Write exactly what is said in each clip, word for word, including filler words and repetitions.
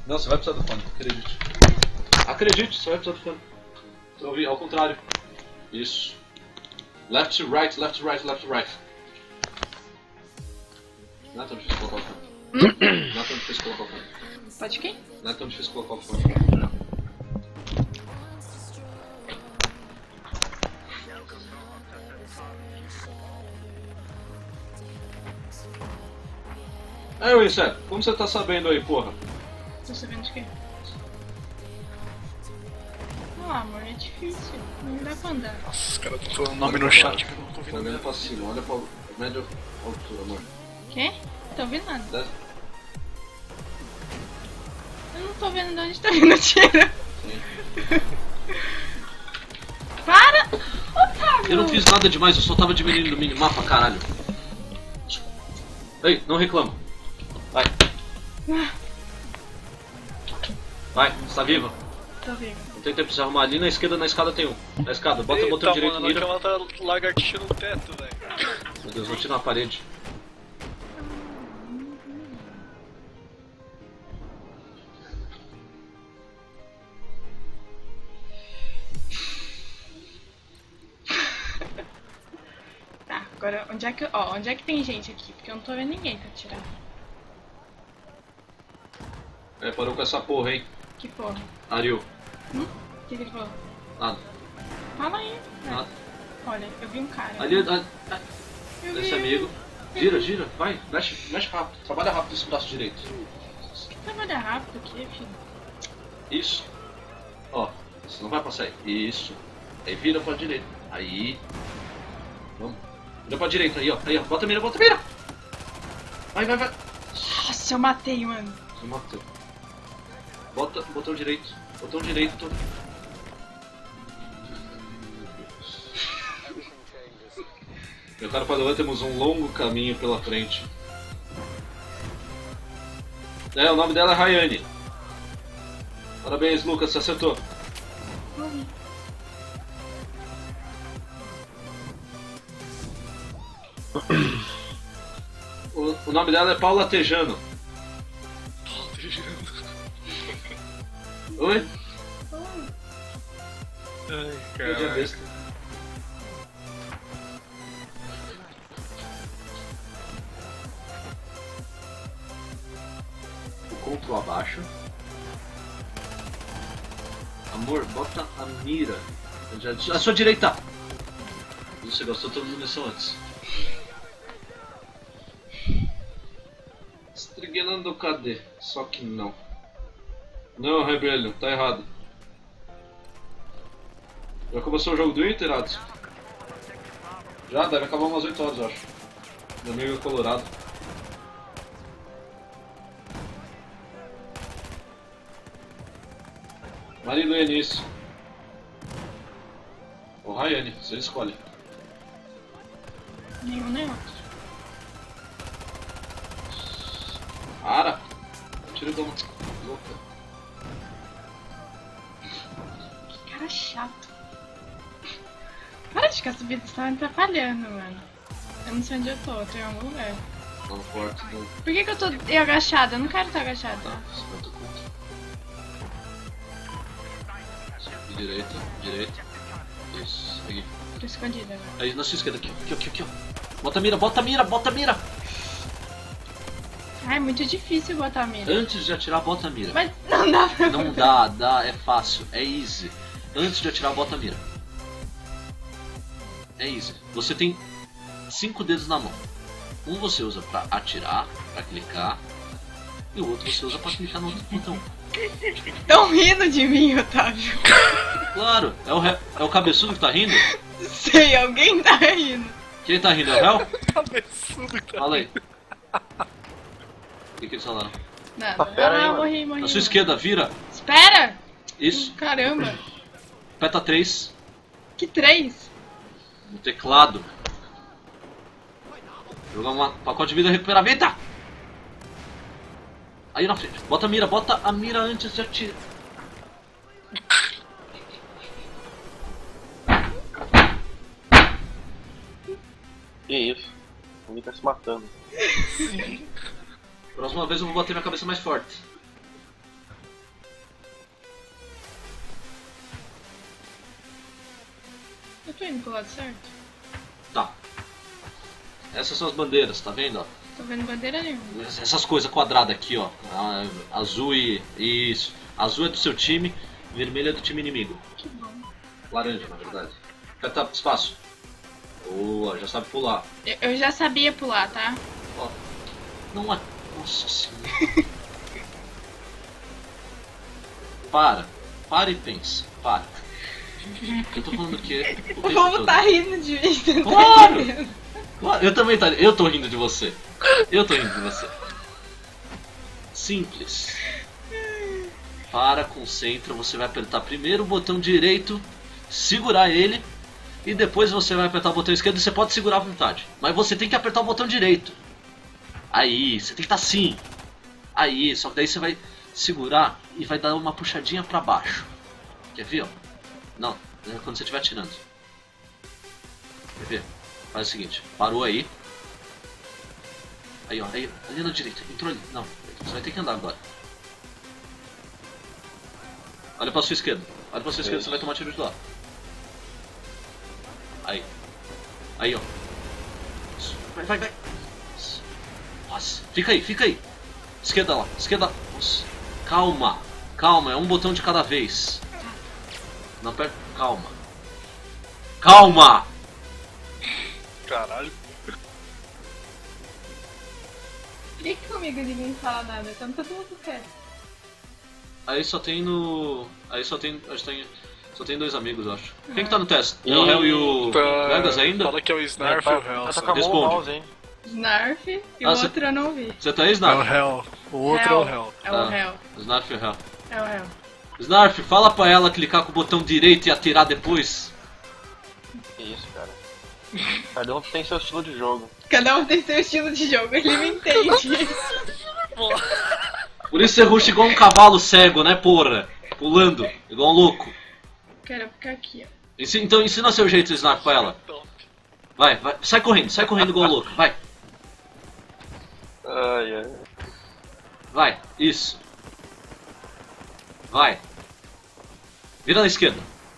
Não, você vai precisar do fone, acredite. Acredite, você vai precisar do fone. Você ouvi, ao contrário. Isso. Left to right, left to right, left to right. Não é tão difícil colocar o fone. Não é tão difícil colocar o fone. Pode quê? Não é tão difícil colocar o fone. Aí, Winston, como você tá sabendo aí, porra? Tô sabendo de quê? Ah, amor, é difícil. Não dá pra andar. Nossa, os caras estão falando nome no chat que eu não tô Tá ouvindo olhando nada. pra cima, olha pra média altura, amor. Quê? Tô ouvindo nada. Desce. Eu não tô vendo de onde tá vindo o tiro. Sim. Para! Otávio! Eu não fiz nada demais, eu só tava diminuindo o minimapa, caralho. Ei, não reclama. Vai. Vai, você tá viva? Tô vivo. Não tem tempo de se arrumar. Ali na esquerda, na escada tem um. Na escada, bota o Eita, botão direito mano, e mira. aquela tá lagartixa no teto, velho. Meu Deus, vou tirar na parede. Tá, agora onde é que. Ó, onde é que tem gente aqui? Porque eu não tô vendo ninguém pra tirar. É, parou com essa porra, hein? Que porra? Ariel. Hum? O que, que ele falou? Nada. Fala aí. né? Nada. Olha, eu vi um cara. Ali, ali, Eu vi esse um- amigo. Gira, gira, vai. Mexe, mexe rápido. Trabalha rápido esse braço direito. Que trabalha rápido aqui, filho. Isso. Ó, você não vai passar aí. Isso. Aí vira pra direita. Aí. Vamos. Vira pra direita aí, ó. Aí, ó. Bota a mira, bota a mira. Vai, vai, vai. Nossa, eu matei, mano. Você matou. Bota, botão direito. Botão direito. Meu caro Padawan, temos um longo caminho pela frente. É, o nome dela é Rayane. Parabéns, Lucas, você acertou. Morri. O, o nome dela é Paula Tejano. Oi? Ai, Meu dia cara. besta. O control abaixo. Amor, bota a mira. À sua direita! Você gastou toda a munição antes. Estriguelando cadê? Só que não. Não, Rebellion, tá errado. Já começou o jogo do Inter, Adson? Já, deve acabar umas oito horas, eu acho. Meu amigo é colorado. Marido é nisso. Ou Rayane, você escolhe. Nenhum nem outro. Para! Tira da louca. Que cara chato. Para de ficar subindo, você tá me atrapalhando, mano. Eu não sei onde eu tô, eu tô em algum lugar. Tá no quarto do... Por que que eu tô eu agachada? Eu não quero estar agachada. Tá, cinquenta pontos. Direita, direita. Isso, aqui. Tô escondida agora. Aí na sua esquerda, aqui, aqui, aqui, aqui, ó. Bota a mira, bota a mira, bota a mira! Ai, é muito difícil botar a mira. Antes de atirar, bota a mira. Mas não dá pra Não dá, dá, é fácil, é easy. Antes de atirar, bota a mira. É easy. Você tem cinco dedos na mão. Um você usa pra atirar, pra clicar. E o outro você usa pra clicar no outro botão. Tão rindo de mim, Otávio. Claro, é o, re... é o cabeçudo que tá rindo? Sei, alguém tá rindo. Quem tá rindo é o réu? Cabeçudo, cara. Fala aí. O que, que eles falaram? Nada. Ah, pera aí, Ah, mano. morri, morri. Na sua esquerda, vira. Espera! Isso. Caramba. Aperta três. Que três? No teclado. Jogar um pacote de vida e recuperar a vida. Aí na frente. Bota a mira, bota a mira antes de atirar. Que isso? Ninguém tá se matando. Próxima vez eu vou bater minha cabeça mais forte. Eu tô indo pro lado certo. Tá. Essas são as bandeiras, tá vendo? Ó? Tô vendo bandeira nenhuma. Essas coisas quadradas aqui, ó. A- azul e. Isso. Azul é do seu time, vermelho é do time inimigo. Que bom. Laranja, na verdade. Aperta espaço. Boa, já sabe pular. Eu, eu já sabia pular, tá? Ó. Não é. Nossa senhora. Para. Para e pensa. Para. Eu tô falando que. O povo tá rindo de mim, você não tá Claro! entendendo. Claro, eu também tá. Eu tô rindo de você. Eu tô rindo de você. Simples. Para, concentra. Você vai apertar primeiro o botão direito, segurar ele, e depois você vai apertar o botão esquerdo. Você pode segurar à vontade, mas você tem que apertar o botão direito. Aí, você tem que estar assim. Aí, só que daí você vai segurar e vai dar uma puxadinha pra baixo. Quer ver, ó? Não, é quando você estiver atirando. Quer ver? Faz o seguinte, parou aí. Aí, ó, aí, ali na direita, entrou ali. Não, você vai ter que andar agora. Olha pra sua esquerda. Olha pra sua esquerda, você vai tomar tiro de lá. Aí. Aí, ó. Vai, vai, vai. Nossa, fica aí, fica aí. Esquerda lá, esquerda. Nossa. Calma, calma, é um botão de cada vez. Não aperta. Calma. Calma! Caralho. Por que que comigo ninguém fala nada? Então todo mundo quer. Aí só tem no. Aí só tem. Acho que tem. Só tem dois amigos, eu acho. Quem que tá no teste? É o Hell e o Tá- Vegas ainda? Fala que é o Snarf e o Hell. Tá só. com a mão no Responde. mouse, hein? Snarf e Ah, o cê- outro eu não vi. Você tá aí, É o Snarf? Hell. O outro é o Hell. É o Ah. Hell. Snarf e o Hell. É o Hell. Snarf, fala pra ela clicar com o botão direito e atirar depois. Que isso, cara. Cada um tem seu estilo de jogo. Cada um tem seu estilo de jogo, ele me entende. Por isso você ruxa igual um cavalo cego, né, porra? Pulando, igual um louco. Quero ficar aqui, ó. Ensi- Então ensina seu jeito, Snarf, pra ela. Vai, vai, sai correndo, sai correndo igual um louco, vai. Ai, ai. Vai, isso. Vai. Vira na esquerda.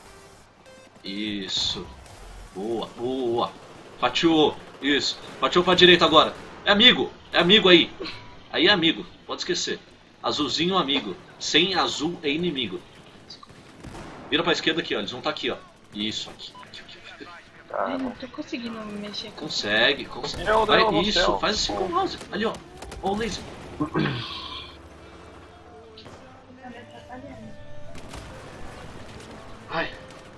Isso. Boa, boa. Fatiou. Isso. Fatiou pra direita agora. É amigo. É amigo aí. Aí é amigo. Pode esquecer. Azulzinho amigo. Sem azul é inimigo. Vira pra esquerda aqui, ó. Eles vão estar aqui, ó. Isso. Aqui. aqui, aqui, aqui. Ai, Cara, não tô conseguindo mexer com Consegue, consegue. Não, Vai, não, no isso. céu. Faz assim com o mouse. Ali, ó. Ó o laser. Vai.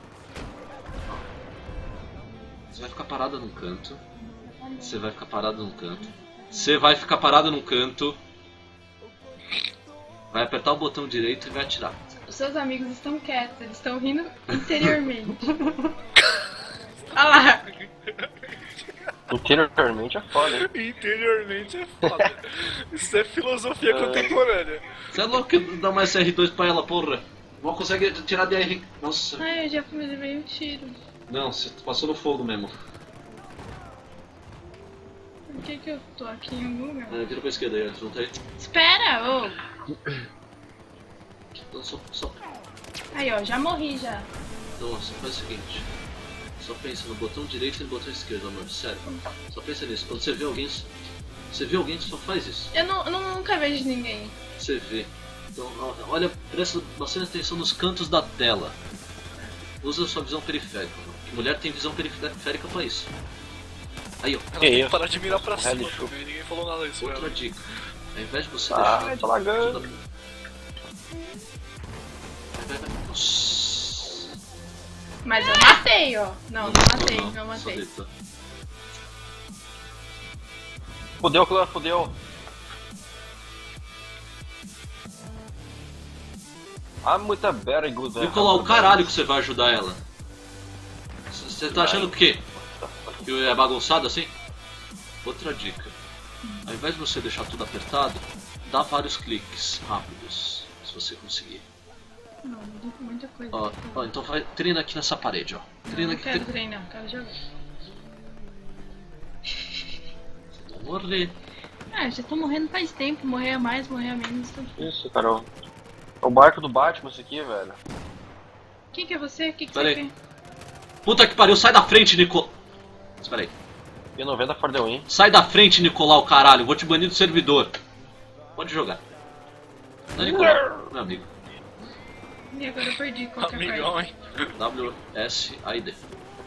Você vai ficar parada num canto. Você vai ficar parada num canto. Você vai ficar parada num canto. Vai apertar o botão direito e vai atirar. Os seus amigos estão quietos, eles estão rindo interiormente. Olha lá. interiormente é foda, hein? Interiormente é foda. Isso é filosofia contemporânea. Você é louco que dá mais R dois pra ela, porra. Não consegue tirar D R. Nossa. Ai, eu já levei um tiro. Não, você passou no fogo mesmo. Por que que eu tô aqui em algum lugar? É, vira pra esquerda aí, eles vão tá aí. Espera, ô. Então só, só. Aí, ó, já morri já. Então, só faz o seguinte. Só pensa no botão direito e no botão esquerdo, amor. Sério. Só pensa nisso. Quando você vê alguém. Você vê alguém, só faz isso. Eu não, não- nunca vejo ninguém. Você vê. Então, ó, olha, presta bastante atenção nos cantos da tela. Usa a sua visão periférica. Que mulher tem visão periférica pra isso. Aí, ó. Ela Que tem que isso? parar de mirar pra cima Hellish. também. Ninguém falou nada disso. Outra Ela. dica. Ao invés de você Ah, deixar. tá lagando. Vai, vai, vai. Nossa. Mas eu matei, ó. Não, não matei, não só matei. deita. Fudeu, clã, fudeu. Ah, muita very good. Nicolau, o caralho que você vai ajudar ela. Você tá achando o quê? Que é bagunçado assim? Outra dica. Ao invés de você deixar tudo apertado, dá vários cliques rápidos, se você conseguir. Não, mudou muita coisa. Ó, ó, então vai, treina aqui nessa parede, ó. Não, Treina não aqui. quero tre- treinar, quero jogar. Vai morrer. Ah, já tô morrendo faz tempo. Morrer a mais, morrer a menos. Tô... Isso, cara. O o barco do Batman, isso aqui, velho. Quem que é você? O que, que Pera você aí. quer? Puta que pariu, sai da frente, Nicolau. Espera aí. P noventa for the win. Sai da frente, Nicolau, caralho. Vou te banir do servidor. Pode jogar. Não é Nicolau, meu amigo. E agora eu perdi qualquer Amigão, coisa. hein? W S A I D.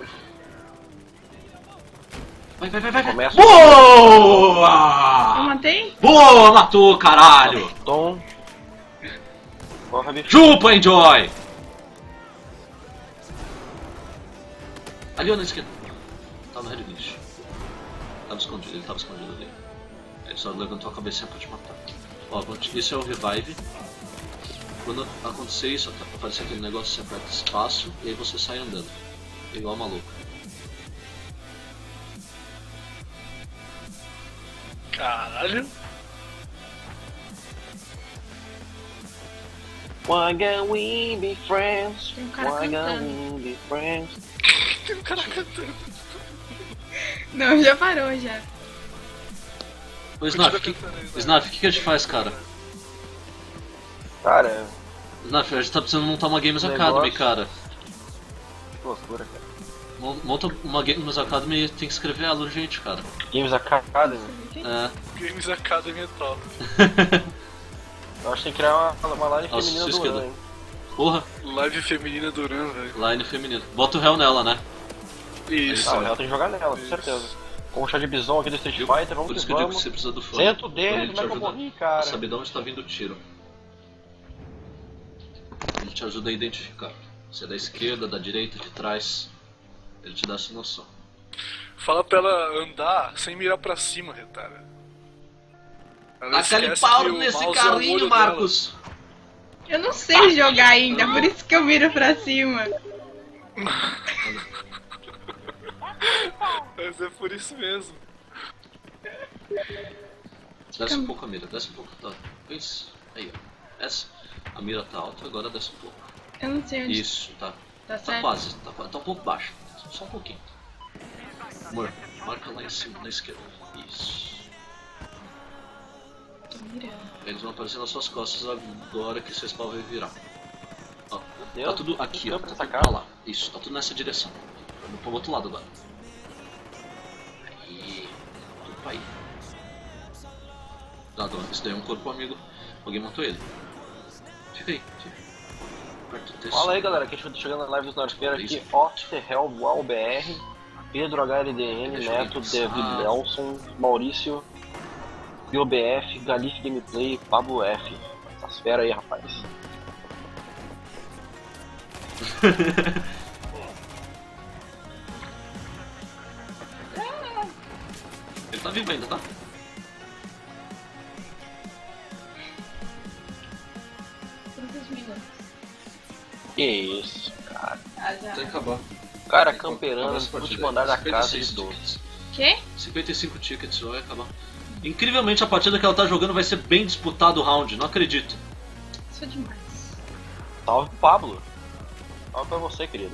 Vai, vai, vai, vai. vai. Começa. Eu Boa! matei? Boa, matou, caralho. Tom. Porra, bicho. Chupa, Enjoy. Ali, ó, na esquerda. Tá no Red Glitch. Tava escondido, ele tava escondido ali. Ele só levantou a cabeça pra te matar. Ó, isso é o revive. Quando acontecer isso, aparecer aquele negócio, você aperta espaço e aí você sai andando. Igual maluco. Caralho. Why can't we be friends? Tem um cara Why can't cantando. we be friends? Tem um cara cantando. Não, já parou já. Ô Snarf, Continua que, cantando aí, né? Snarf, o que, que a gente faz, cara? Cara, Snarf, a gente tá precisando montar uma Games Negócio. Academy, cara. que loucura, cara. Mon- Monta uma Games Academy e tem que escrever ela urgente, cara. Games Academy. É. Games Academy é top. Eu acho que tem que criar uma, uma line Nossa, feminina sua do esquerda. Uran, hein? Porra, Live feminina do Uran, velho. line feminino. Bota o réu nela, né? Isso. Ah, ela tem que jogar nela, com Isso. certeza. Com o chá de bison aqui do Street Fighter, vamos Por isso que que eu digo que vamos. você precisa do fone. Senta o dedo, Pra ele como é te que eu ajudar morri, a cara? saber de onde tá vindo o tiro. Ele te ajuda a identificar. Se é da esquerda, da direita, de trás. Ele te dá essa noção. Fala pra ela andar sem mirar pra cima, retarda. Ela Aquele esquece pau que o nesse mouse é o carrinho, olho Marcos! Eu não sei jogar ainda, por isso que eu viro pra cima. dela. Mas é por isso mesmo. Desce um pouco a mira, desce um pouco. Tá. Isso. Aí, ó. Essa. A mira tá alta, agora desce um pouco. Eu não sei onde Isso, tá. tá Tá certo. quase, tá, qua- tá um pouco baixo. Só um pouquinho. Amor, marca lá em cima, na esquerda. Isso. Tô mirando. Eles vão aparecer nas suas costas agora que seu spawn vai virar. Ó, tá Deus, tudo aqui, ó. campo Tá dessa tudo casa. pra lá. Isso, tá tudo nessa direção. Vamos pro outro lado agora. Aí. Tudo pra aí. Dado, esse daí é um corpo amigo. Alguém matou ele. Fica aí, fica. Aperta o texto. Fala aí, galera, que a gente tá chegando na live dos Northfair aqui. Off the Hell, Wall B R, Pedro H L D N, Deixa eu Neto, pensar. David Nelson, Maurício, Bio B F, Galif Gameplay, Pablo F. Essas feras aí, rapaz. Ele tá vivo ainda, tá? Quantos minutos? Que isso, cara. Ah, já. Tem que acabar. Cara Acabar camperando essa no partida último aí. andar da cinquenta e casa seis de doce. tickets. Quê? cinquenta e cinco tickets, vai acabar. Incrivelmente a partida que ela tá jogando vai ser bem disputado o round, não acredito. Isso é demais. Salve Pablo. Salve pra você, querido.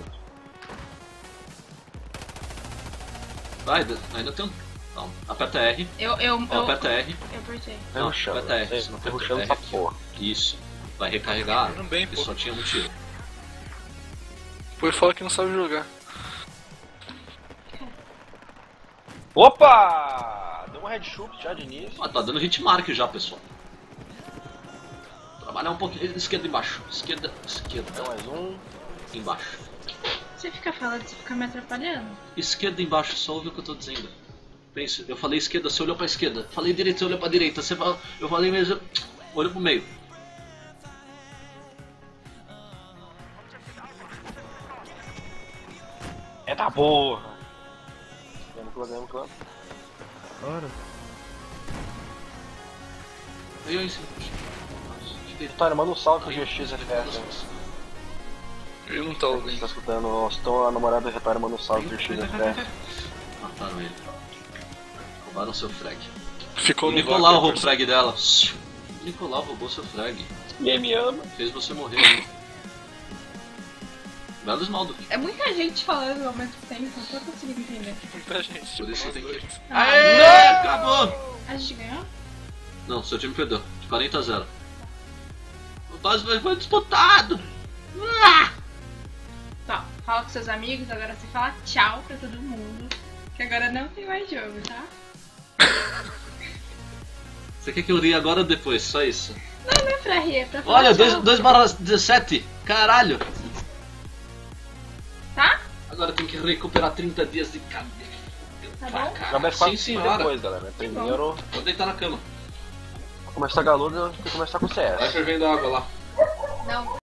Vai, ainda tem um. Não, aperta R. Eu, eu, Ó, eu, aperta R. eu apertei. Vai Não, rushando, aperta R. vai Se não aperta rushando R essa aqui, ó. porra. Isso. Vai recarregar a arma, Tudo bem, porque pô. só tinha um tiro. Depois fala que não sabe jogar. Opa! Deu um headshot já de início. Ah, tá dando hitmark já, pessoal. Trabalhar um pouquinho. Esquerda embaixo. Esquerda, esquerda. Deu mais um. Embaixo. Você fica falando, você fica me atrapalhando. Esquerda embaixo, só ouve o que eu tô dizendo. Pense, eu falei esquerda, você olhou pra esquerda. Falei direita, você olhou pra direita. Você fala, eu falei mesmo, olhou pro meio. É da porra. Ganhamos clã, ganhamos clã. Ora. Aí eu ensino. Nossa, que delícia. Tá, manda um salve pro Aí, G X F S. Ele não tá Você ouvindo. tá escutando, o Stone, a namorada do Retário, manda um salve pro G X F S. Mataram ele. Roubaram seu frag. Ficou O no Nicolau vácuo, roubou o percebe? frag dela. O Nicolau roubou seu frag. Ninguém me ama. Fez você morrer. Hein? Belo esmaldo. É muita gente falando ao mesmo tempo, não tô conseguindo entender. Muita gente. Por isso nós tem que- dois. Ah, Aê, acabou! A gente ganhou? Não, seu time perdeu. De quarenta a zero. O Taz foi disputado. Ah! Tá. fala com seus amigos, agora você fala tchau pra todo mundo. Que agora não tem mais jogo, tá? Você quer que eu rie agora ou depois? Só isso. Não, não é pra rir, é pra falar Olha, tchau. dois barra dezessete. Caralho. Tá? Agora tem que recuperar trinta dias de cadeia. Tá Pra bom? caralho. Já vai ficar Sim, assim senhora. depois, galera. Primeiro, Vou deitar na cama. começar a galura, tem que começar com o C S. Vai fervendo água lá. Não.